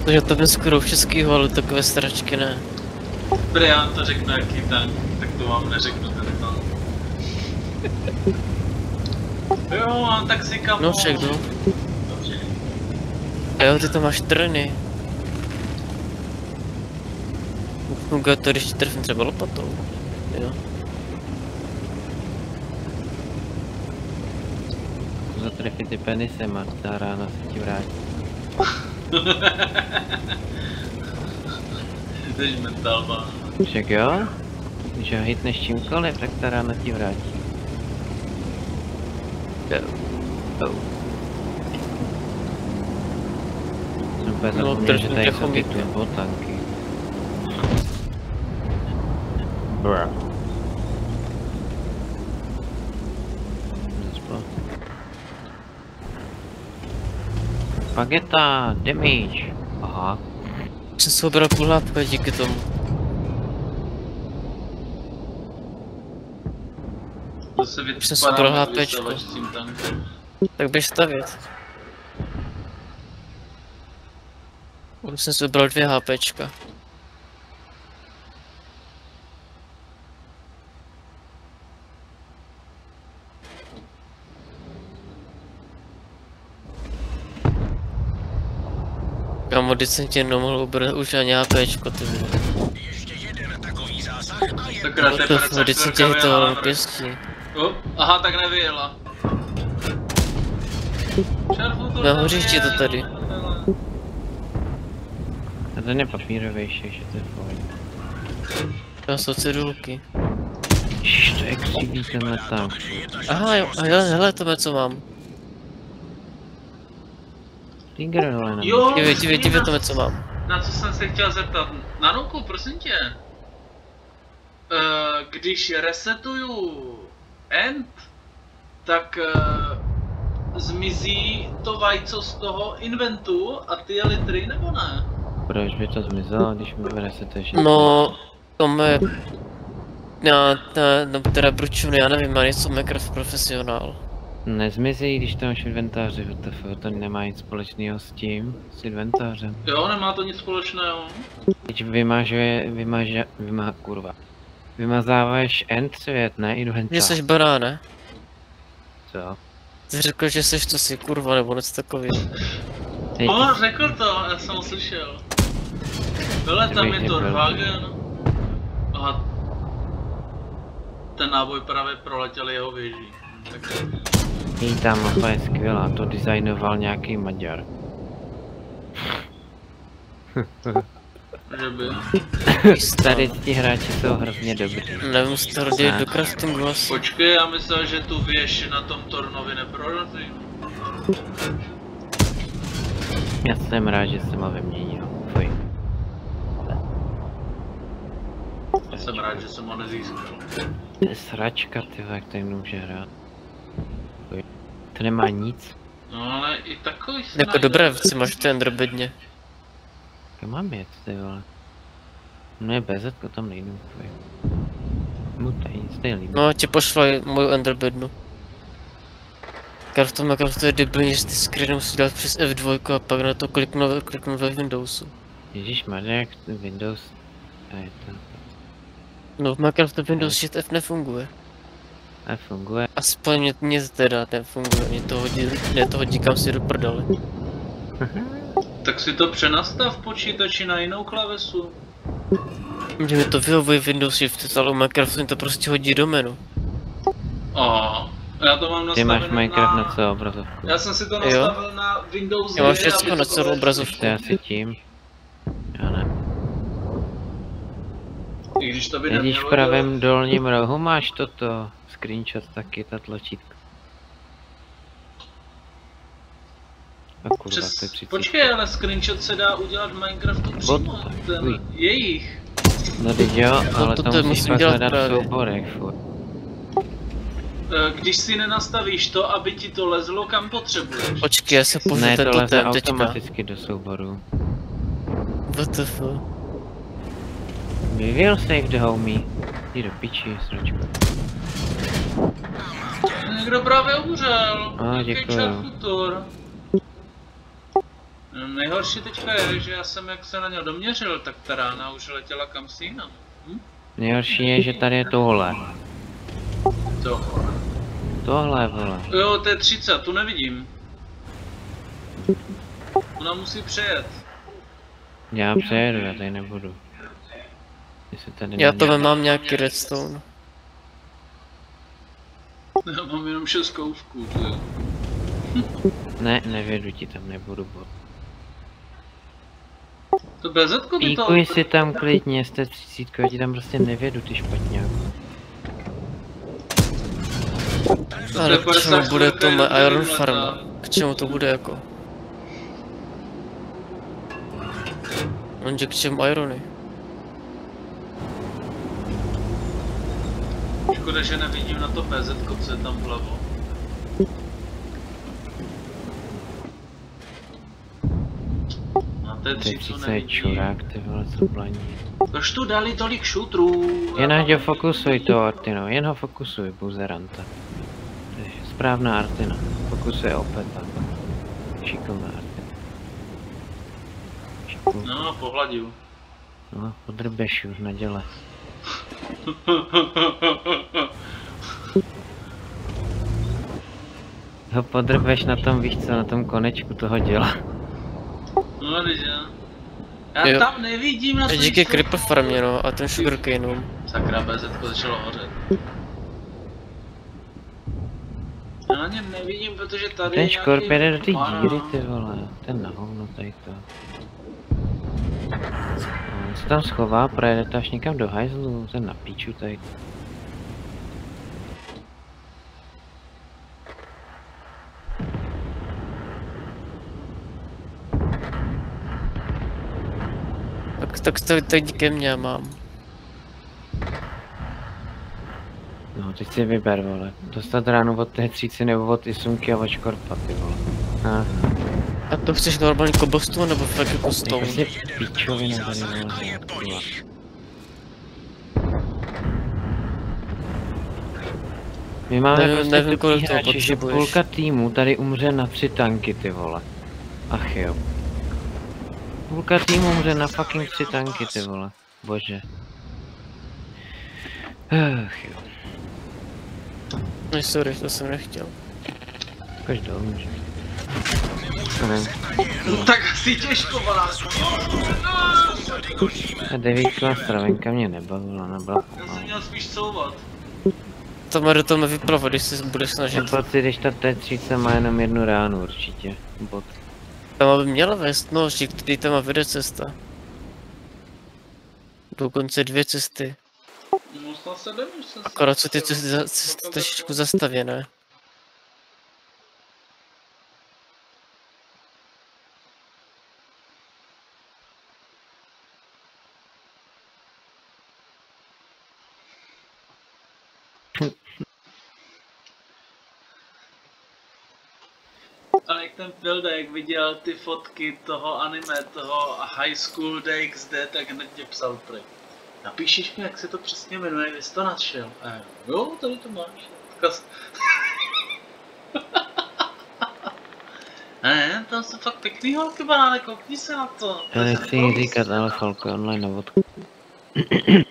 Takže to by skoro všechny ale takové stračky ne. Dobrý, já vám to řeknu jaký tank, tak to vám neřeknu ten tank. Jo, mám taxi kamo. No však no. Dobře. A jo, ty to máš trny. Funguje to, když ti trefím třeba lopatou. Jo. Zatrefit ty penisem a ta rána se ti vrátí. Jdeš mentálba. Však jo? Když ho hitneš čímkoliv, tak ta rána ti vrátí. Jsem úplně zapomněl, že tady jsou ty turbotanky. Brr. Spageta, damage. Aha. Jsem se obral půl HP díky tomu. To se jsem se obral vypadá HPčko. s tím tankem. Tak běž stavět. Už jsem si vybral 2 HPčka. Kámo, teď jsem tě nemohl ubrat už ani HPčko, ty vole. Sakra, to je Teď jsem tě hitoval na pěstí. Aha, tak nevyjela. Nahoříš ti to tady. A ten je papírovější, že to je v pohodě. Tam jsou cedulky. Ježiš, to je exilí tenhle tank. Aha, jo, a jo, hele, tohle co mám. Tiger, ale na Jo, Dívej, tohle co mám. Na co jsem se chtěl zeptat? Nanuku, prosím tě. Když resetuju end, tak zmizí to vajco z toho inventu a ty litry, nebo ne? Proč by to zmizelo, když mi resetuješ? No, to je... No teda bručovny, já nevím, má něco Minecraft profesionál. Nezmizí, když to máš v inventáři, WTF, to nemá nic společného s tím, s inventářem. Jo, nemá to nic společného. Teď vymazáváš end svět, ne inventář. Že jsi barán, ne? Co? Jsi řekl, že jsi to si kurva nebo něco takového. No, řekl to, já jsem ho slyšel. Hele, tam je to Rvagen. Aha. Ten náboj právě proletěl jeho věží. Ta mapa je skvělá, to designoval nějaký Maďar. Že by. Tady ti hráči jsou hrozně dobrý. Nevím, jestli to rodí do craftingu asi. Počkej, já myslel, že tu věž na tom Tornovi neprorazím. Já jsem rád, že jsem ho vyměnil. Fuj. Já jsem rád, že jsem ho nezískal. Sračka, ty jak tady může hrát. Fuj. To nemá nic. No ale i takový se Jako dobré, si máš v té enderbedně. Jak mám jet, ty vole. No je BZ, tam nejdu, fuj. Mu tady nic nelíbí. No, ti pošlej moju enderbednu. Minecraft je debilní, že ty screeny musíš dělat přes F2 a pak na to kliknu ve Windowsu. Ježišmarja, jak Windows... A je to... No v Minecraftu Windows Shift F nefunguje. A funguje. Aspoň mě teda nefunguje, mě to hodí kam si do prdele. Tak si to přenastav v počítači na jinou klavesu. Že mi to vyhovuje Windows Shift, ale u Minecraftu mi to prostě hodí do menu. Já to mám nastavené. Ty máš Minecraft na celou obrazovku. Já jsem si to nastavil na Windows 2. Já mám všechno na celou obrazovku. To je asi tím. Já ne. I když to by Když nemělo v pravém dolním rohu máš toto. Screenshot taky, ta tlačítka. A kurva, to je 30. Počkej, ale screenshot se dá udělat v Minecraftu přímo, ten jejich. No teď jo, ale to to musíš pak hledat v právě. souborech, furt. Když si nenastavíš to, aby ti to lezlo kam potřebuješ. Počkej, já se pošlu Ne, to tento leze tém teďka. automaticky do souboru. WTF. We will save the homie. Jdi do piči, sračko. Někdo právě umřel. A, děkuju. Futur. No, nejhorší teďka je, že já jsem jak se na něho doměřil, tak ta rána už letěla kam si jinam. Nejhorší je, že tady je tohle. Co? Tohle, vole. Jo, to je 30, tu nevidím. Ona musí přejet. Já přejedu, já tady nebudu. Jestli tady Já není- to mám nějaký redstone. Já mám jenom 6 kouvků, to jo. Ne, nevědu ti, tam nebudu, bo. To BZko by to... Píkuj si tam klidně, jste 30, já ti tam prostě nevědu, ty špatně. Ale k čemu bude to je Iron dobrý Farm? letá. K čemu to bude jako? Onže k čemu Irony? Škoda, že nevidím na to BZko, co je tam vlevo. Na té Ty 30 přece je nevidím. čurák, ty vole, co blaní. Proč tu dali tolik šutrů? Jen ať ho fokusuj to, Artino, jen ho fokusuj, buzeranta. To je správná Artina, fokusuje opět tam. Šikovná Artina. Šikovná. No, pohladil. No, podrbeš už na děle. Ho podrbeš na tom, víš co, na tom konečku toho děla. No, když já Jo. tam nevidím na Díky Creeper Farmě, no, a ten Sugarcane. Sakra, BZko začalo hořet. Já na něm nevidím, protože tady Ten je škorp nějaký jede do té para. díry, ty vole. Ten na hovno tady to. On se tam schová, projede to až někam do hajzlu, ten na píču tady. Tak to teď ke mně mám. No, teď si vyber, vole. Dostat ránu od té 30 nebo od Isumky a od škorpa, ty vole. Aha. A to chceš normální kobostu nebo fakt jako To je stone? prostě píčovina tady, vole. My máme Nevím- prostě nevím, tupý kolik toho hráči, že potřebuješ. půlka týmu tady umře na 3 tanky, ty vole. Ach jo. Půlka týmu umře na fucking 3 tanky, ty vole. Bože. Ach jo. No sorry, to jsem nechtěl. Každou může. No tak asi těžko, balášku. A 9 stravenka mě nebavila, nebyla. Já jsem měl spíš couvat. To má do toho vyplavat, když se budeš snažit. Mám pocit, když ta T30 má jenom jednu ránu určitě. Bot. Tam aby měla vést, no, že který tam má vede cesta. Dokonce 2 cesty. No snad se jde, už jsem Akorát jsou ty cesty trošičku zastavěné. Ale jak ten Pilde, jak viděl ty fotky toho anime, toho High School DxD, tak hned tě psal pryč. Napíšeš mi, jak se to přesně jmenuje, vy jsi to našel. A já, jo, tady to máš. Odkaz. Ne, tam jsou fakt pěkný holky, banáne, koukni se na to. Já nechci jí říkat, ale Falko online na vodku.